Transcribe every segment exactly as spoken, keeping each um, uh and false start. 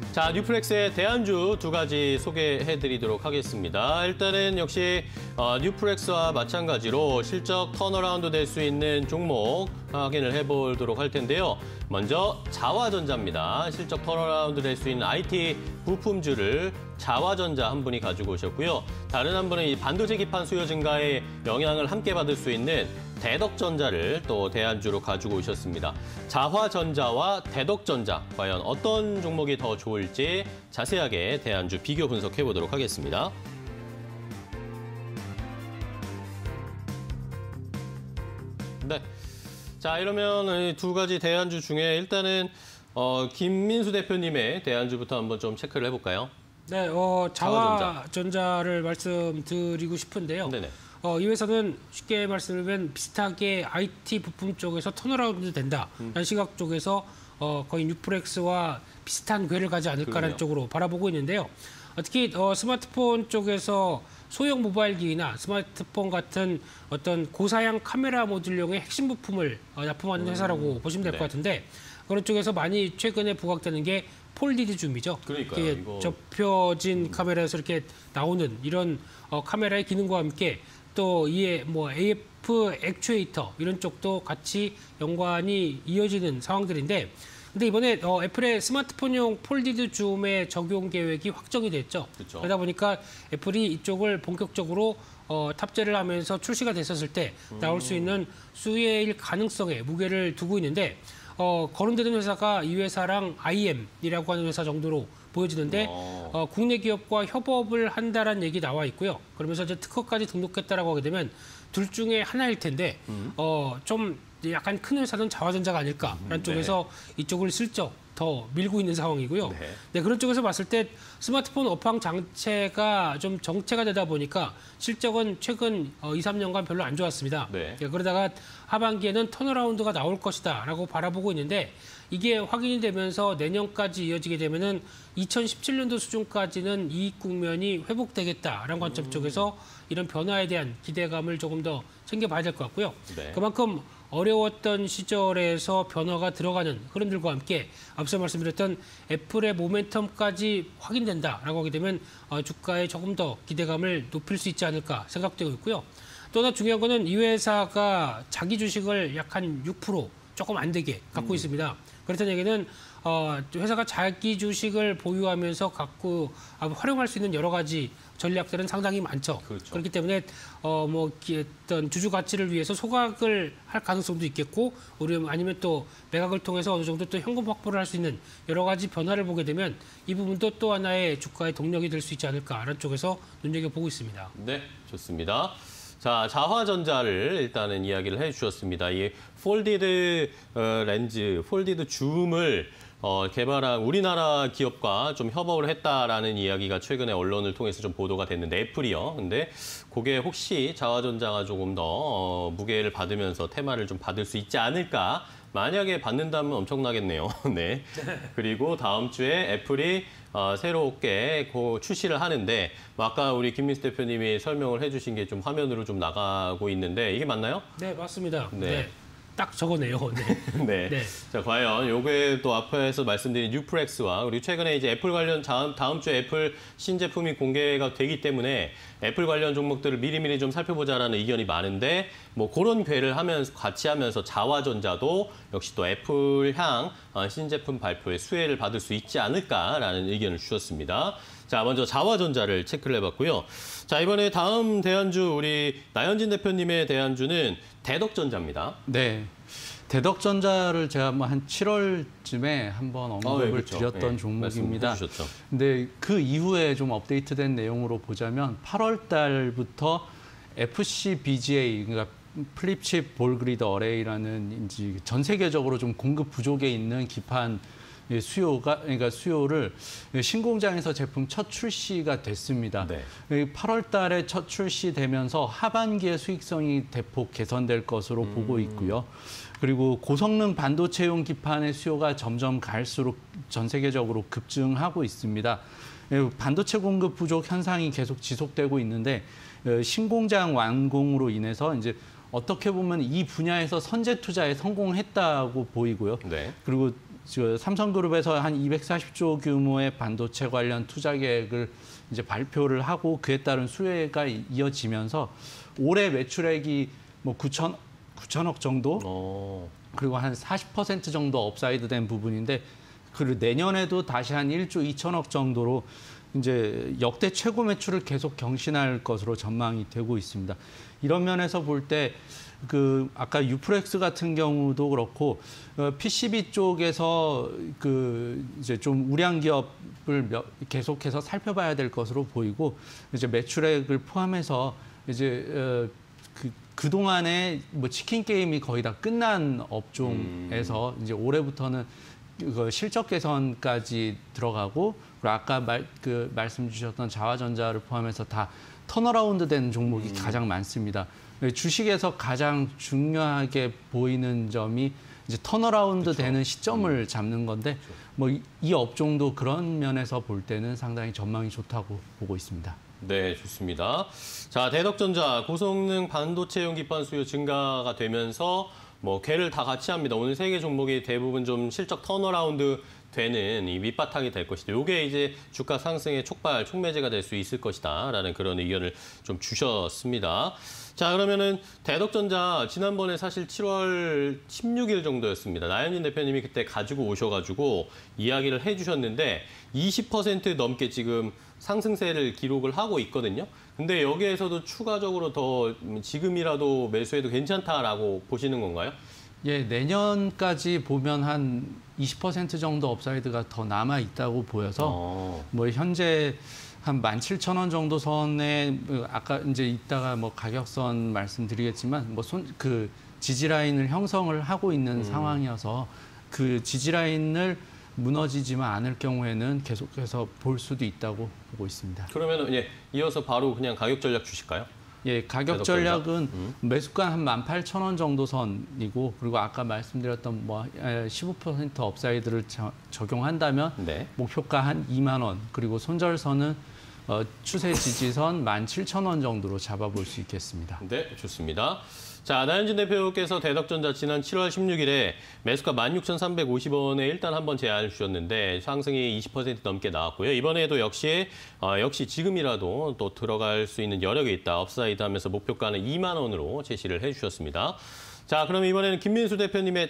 자, 뉴플렉스의 대안주 두 가지 소개해드리도록 하겠습니다. 일단은 역시 어, 뉴플렉스와 마찬가지로 실적 턴어라운드 될 수 있는 종목 확인을 해보도록 할 텐데요. 먼저 자화전자입니다. 실적 턴어라운드 될 수 있는 아이티 부품주를 자화전자 한 분이 가지고 오셨고요. 다른 한 분은 이 반도체 기판 수요 증가에 영향을 함께 받을 수 있는 대덕전자를 또 대안주로 가지고 오셨습니다. 자화전자와 대덕전자, 과연 어떤 종목이 더 좋을지 자세하게 대안주 비교 분석해 보도록 하겠습니다. 네. 자, 이러면 두 가지 대안주 중에 일단은 어, 김민수 대표님의 대안주부터 한번 좀 체크를 해볼까요? 네, 어, 자화전자를 말씀드리고 싶은데요. 네네. 어, 이 회사는 쉽게 말씀드리면 비슷하게 아이티 부품 쪽에서 턴어라운드 된다라는 음. 시각 쪽에서 어, 거의 뉴플렉스와 비슷한 궤를 가지 않을까라는 그러네요. 쪽으로 바라보고 있는데요. 어, 특히 어, 스마트폰 쪽에서 소형 모바일 기기나 스마트폰 같은 어떤 고사양 카메라 모듈용의 핵심 부품을 어, 납품하는 회사라고 음. 보시면 될 것 네. 같은데 그런 쪽에서 많이 최근에 부각되는 게 폴디드 줌이죠. 그러니까요. 이거... 접혀진 음. 카메라에서 이렇게 나오는 이런 어, 카메라의 기능과 함께 또 이에 뭐 에이에프 액추에이터 이런 쪽도 같이 연관이 이어지는 상황들인데 근데 이번에 어, 애플의 스마트폰용 폴디드 줌의 적용 계획이 확정이 됐죠. 그쵸. 그러다 보니까 애플이 이쪽을 본격적으로 어, 탑재를 하면서 출시가 됐었을 때 음. 나올 수 있는 수혜일 가능성에 무게를 두고 있는데 어, 거론되는 회사가 이 회사랑 아이엠이라고 하는 회사 정도로 보여지는데 어, 국내 기업과 협업을 한다라는 얘기 나와 있고요. 그러면서 이제 특허까지 등록했다라고 하게 되면 둘 중에 하나일 텐데 음. 어, 좀 약간 큰 회사는 자화전자가 아닐까라는 음, 쪽에서 네. 이쪽을 슬쩍 더 밀고 있는 상황이고요. 네. 네, 그런 쪽에서 봤을 때 스마트폰 업황 장체가 좀 정체가 되다 보니까 실적은 최근 어, 이, 삼 년간 별로 안 좋았습니다. 네. 네, 그러다가 하반기에는 턴어라운드가 나올 것이다라고 바라보고 있는데 이게 확인이 되면서 내년까지 이어지게 되면은 이천십칠 년도 수준까지는 이익 국면이 회복되겠다라는 관점 쪽에서 이런 변화에 대한 기대감을 조금 더 챙겨봐야 될 것 같고요. 네. 그만큼 어려웠던 시절에서 변화가 들어가는 흐름들과 함께 앞서 말씀드렸던 애플의 모멘텀까지 확인된다라고 하게 되면 주가에 조금 더 기대감을 높일 수 있지 않을까 생각되고 있고요. 또 하나 중요한 거는 이 회사가 자기 주식을 약 한 육 퍼센트 조금 안 되게 갖고 음. 있습니다. 그렇다는 얘기는 어, 회사가 자기 주식을 보유하면서 갖고 아, 활용할 수 있는 여러 가지 전략들은 상당히 많죠. 그렇죠. 그렇기 때문에 어, 뭐 어떤 주주 가치를 위해서 소각을 할 가능성도 있겠고, 우리 아니면 또 매각을 통해서 어느 정도 또 현금 확보를 할 수 있는 여러 가지 변화를 보게 되면 이 부분도 또 하나의 주가의 동력이 될 수 있지 않을까라는 쪽에서 눈여겨보고 있습니다. 네, 좋습니다. 자, 자화전자를 일단은 이야기를 해주셨습니다. 이 폴디드 어, 렌즈, 폴디드 줌을 어, 개발한 우리나라 기업과 좀 협업을 했다라는 이야기가 최근에 언론을 통해서 좀 보도가 됐는데 애플이요. 근데 그게 혹시 자화전자가 조금 더 어, 무게를 받으면서 테마를 좀 받을 수 있지 않을까? 만약에 받는다면 엄청나겠네요. 네. 그리고 다음 주에 애플이 어, 새롭게 그 출시를 하는데 뭐 아까 우리 김민수 대표님이 설명을 해주신 게 좀 화면으로 좀 나가고 있는데 이게 맞나요? 네, 맞습니다. 네. 네. 딱 저거네요. 네. 네. 네. 자, 과연 요게 또 앞에서 말씀드린 뉴플렉스와 그리고 최근에 이제 애플 관련 다음, 다음 주에 애플 신제품이 공개가 되기 때문에 애플 관련 종목들을 미리미리 좀 살펴보자라는 의견이 많은데 뭐 그런 궤를 하면서 같이 하면서 자화전자도 역시 또 애플향 신제품 발표에 수혜를 받을 수 있지 않을까라는 의견을 주셨습니다. 자, 먼저 자화전자를 체크를 해봤고요. 자, 이번에 다음 대안주 우리 나현진 대표님의 대안주는 대덕전자입니다. 네. 대덕전자를 제가 뭐 한 칠월쯤에 한번 언급을 아, 네, 그렇죠. 드렸던 네, 종목입니다. 근데 그 이후에 좀 업데이트된 내용으로 보자면 팔월 달부터 에프씨비지에이, 그러니까 플립칩 볼그리드 어레이라는 이제 전 세계적으로 좀 공급 부족에 있는 기판 수요가 그러니까 수요를 신공장에서 제품 첫 출시가 됐습니다. 네. 팔월 달에 첫 출시되면서 하반기에 수익성이 대폭 개선될 것으로 음. 보고 있고요. 그리고 고성능 반도체용 기판의 수요가 점점 갈수록 전 세계적으로 급증하고 있습니다. 반도체 공급 부족 현상이 계속 지속되고 있는데 신공장 완공으로 인해서 이제 어떻게 보면 이 분야에서 선제 투자에 성공했다고 보이고요. 네. 그리고 삼성그룹에서 한 이백사십조 규모의 반도체 관련 투자 계획을 이제 발표를 하고 그에 따른 수혜가 이어지면서 올해 매출액이 뭐 구천, 구천억 정도 오. 그리고 한 사십 퍼센트 정도 업사이드된 부분인데 그리고 내년에도 다시 한 일조 이천억 정도로 이제 역대 최고 매출을 계속 경신할 것으로 전망이 되고 있습니다. 이런 면에서 볼 때 그 아까 유프렉스 같은 경우도 그렇고 피씨비 쪽에서 그 이제 좀 우량 기업을 계속해서 살펴봐야 될 것으로 보이고 이제 매출액을 포함해서 이제 그 그동안에 뭐 치킨 게임이 거의 다 끝난 업종에서 음. 이제 올해부터는 그 실적 개선까지 들어가고 그리고 아까 말, 그 말씀 주셨던 자화전자를 포함해서 다 턴어라운드 된 종목이 음. 가장 많습니다. 주식에서 가장 중요하게 보이는 점이 이제 턴어라운드 그쵸. 되는 시점을 음. 잡는 건데 뭐 이 업종도 그런 면에서 볼 때는 상당히 전망이 좋다고 보고 있습니다. 네, 좋습니다. 자, 대덕전자 고성능 반도체용 기판 수요 증가가 되면서 뭐 괴를 다 같이 합니다. 오늘 세 개 종목이 대부분 좀 실적 턴어라운드 되는 이 밑바탕이 될 것이다. 이게 이제 주가 상승의 촉발, 촉매제가 될 수 있을 것이다라는 그런 의견을 좀 주셨습니다. 자, 그러면은 대덕전자 지난번에 사실 칠월 십육일 정도였습니다. 나현진 대표님이 그때 가지고 오셔가지고 이야기를 해주셨는데 이십 퍼센트 넘게 지금 상승세를 기록을 하고 있거든요. 근데 여기에서도 추가적으로 더 지금이라도 매수해도 괜찮다라고 보시는 건가요? 예, 내년까지 보면 한 이십 퍼센트 정도 업사이드가 더 남아 있다고 보여서 어. 뭐 현재 한 만 칠천 원 정도 선에 아까 이제 이따가 뭐 가격선 말씀드리겠지만 뭐 손 그 지지 라인을 형성을 하고 있는 음. 상황이어서 그 지지 라인을 무너지지만 않을 경우에는 계속해서 볼 수도 있다고 보고 있습니다. 그러면 예, 이어서 바로 그냥 가격 전략 주실까요? 예, 가격 전략은 음. 매수가 한 만 팔천 원 정도 선이고 그리고 아까 말씀드렸던 뭐 십오 퍼센트 업사이드를 저, 적용한다면 네. 목표가 한 이만 원 그리고 손절선은 어, 추세 지지선 만 칠천 원 정도로 잡아볼 수 있겠습니다. 네, 좋습니다. 자, 나현진 대표께서 대덕전자 지난 칠월 십육일에 매수가 만 육천삼백오십 원에 일단 한번 제안을 주셨는데 상승이 이십 퍼센트 넘게 나왔고요. 이번에도 역시 어, 역시 지금이라도 또 들어갈 수 있는 여력이 있다. 업사이드 하면서 목표가는 이만 원으로 제시를 해주셨습니다. 자, 그럼 이번에는 김민수 대표님의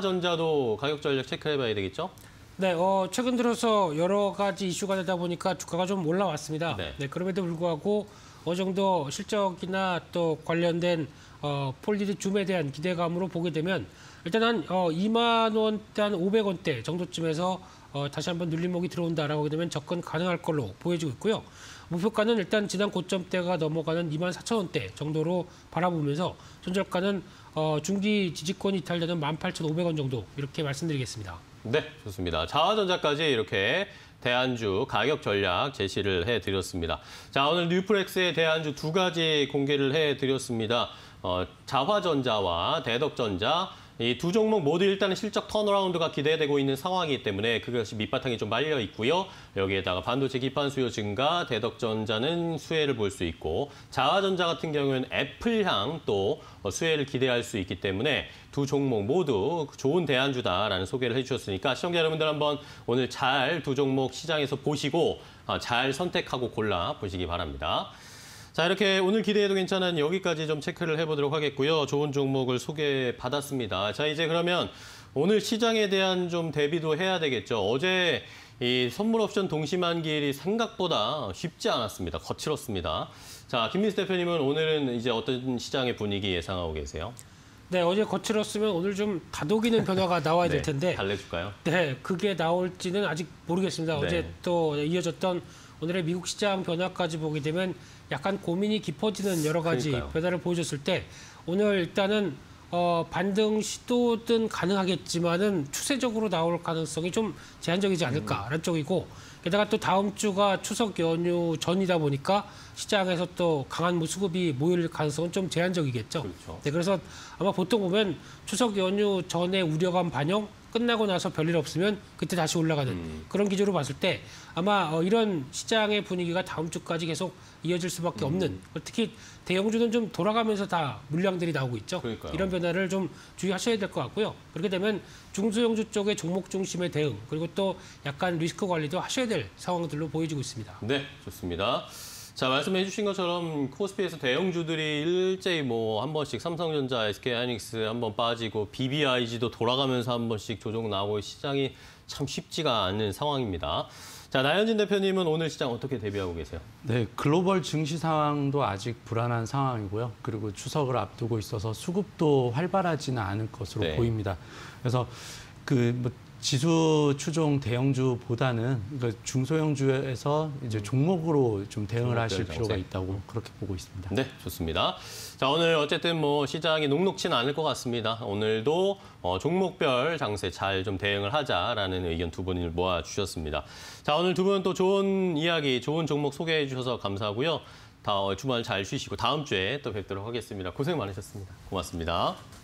자화전자도 가격 전략 체크해봐야 되겠죠? 네, 어, 최근 들어서 여러 가지 이슈가 되다 보니까 주가가 좀 올라왔습니다. 네. 네, 그럼에도 불구하고 어느 정도 실적이나 또 관련된 어, 폴리드 줌에 대한 기대감으로 보게 되면 일단 한 어, 이만 원대 한 오백 원대 정도쯤에서 어, 다시 한번 눌림목이 들어온다라고 하게 되면 접근 가능할 걸로 보여지고 있고요. 목표가는 일단 지난 고점대가 넘어가는 이만 사천 원대 정도로 바라보면서 손절가는 어, 중기 지지권이 이탈되는 만 팔천 오백 원 정도 이렇게 말씀드리겠습니다. 네, 좋습니다. 자화전자까지 이렇게 대안주 가격 전략 제시를 해드렸습니다. 자, 오늘 뉴프렉스의 대안주 두 가지 공개를 해드렸습니다. 어, 자화전자와 대덕전자 이 두 종목 모두 일단은 실적 턴어라운드가 기대되고 있는 상황이기 때문에 그것이 밑바탕이 좀 말려 있고요. 여기에다가 반도체 기판 수요 증가, 대덕전자는 수혜를 볼 수 있고 자화전자 같은 경우에는 애플향 또 수혜를 기대할 수 있기 때문에 두 종목 모두 좋은 대안주다라는 소개를 해주셨으니까 시청자 여러분들 한번 오늘 잘 두 종목 시장에서 보시고 잘 선택하고 골라 보시기 바랍니다. 자, 이렇게 오늘 기대해도 괜찮은 여기까지 좀 체크를 해보도록 하겠고요. 좋은 종목을 소개받았습니다. 자, 이제 그러면 오늘 시장에 대한 좀 대비도 해야 되겠죠. 어제 이 선물 옵션 동시만기일이 생각보다 쉽지 않았습니다. 거칠었습니다. 자, 김민수 대표님은 오늘은 이제 어떤 시장의 분위기 예상하고 계세요? 네, 어제 거칠었으면 오늘 좀 다독이는 변화가 나와야 될 텐데. 네, 달래줄까요? 네, 그게 나올지는 아직 모르겠습니다. 네. 어제 또 이어졌던 오늘의 미국 시장 변화까지 보게 되면 약간 고민이 깊어지는 여러 가지 그러니까요. 변화를 보여줬을 때 오늘 일단은 어, 반등 시도든 가능하겠지만은 추세적으로 나올 가능성이 좀 제한적이지 않을까라는 음. 쪽이고 게다가 또 다음 주가 추석 연휴 전이다 보니까 시장에서 또 강한 수급이 모일 가능성은 좀 제한적이겠죠. 그렇죠. 네, 그래서 아마 보통 보면 추석 연휴 전에 우려감 반영 끝나고 나서 별일 없으면 그때 다시 올라가는 음. 그런 기조로 봤을 때 아마 어, 이런 시장의 분위기가 다음 주까지 계속 이어질 수밖에 없는 음. 특히 대형주는 좀 돌아가면서 다 물량들이 나오고 있죠. 그러니까요. 이런 변화를 좀 주의하셔야 될 것 같고요. 그렇게 되면 중소형주 쪽의 종목 중심의 대응 그리고 또 약간 리스크 관리도 하셔야 될 상황들로 보여지고 있습니다. 네, 좋습니다. 자, 말씀해 주신 것처럼 코스피에서 대형주들이 일제히 뭐 한 번씩 삼성전자, 에스케이하이닉스 한 번 빠지고 비비아이지도 돌아가면서 한 번씩 조정 나오고 시장이 참 쉽지가 않은 상황입니다. 자, 나현진 대표님은 오늘 시장 어떻게 대비하고 계세요? 네, 글로벌 증시 상황도 아직 불안한 상황이고요. 그리고 추석을 앞두고 있어서 수급도 활발하지는 않을 것으로 네. 보입니다. 그래서 그 뭐 지수 추종 대형주보다는 그 중소형주에서 이제 종목으로 좀 대응을 하실 장세. 필요가 있다고 그렇게 보고 있습니다. 네, 좋습니다. 자, 오늘 어쨌든 뭐 시장이 녹록치는 않을 것 같습니다. 오늘도 어, 종목별 장세 잘 좀 대응을 하자라는 의견 두 분을 모아주셨습니다. 자, 오늘 두 분 또 좋은 이야기, 좋은 종목 소개해 주셔서 감사하고요. 다 주말 잘 쉬시고 다음 주에 또 뵙도록 하겠습니다. 고생 많으셨습니다. 고맙습니다.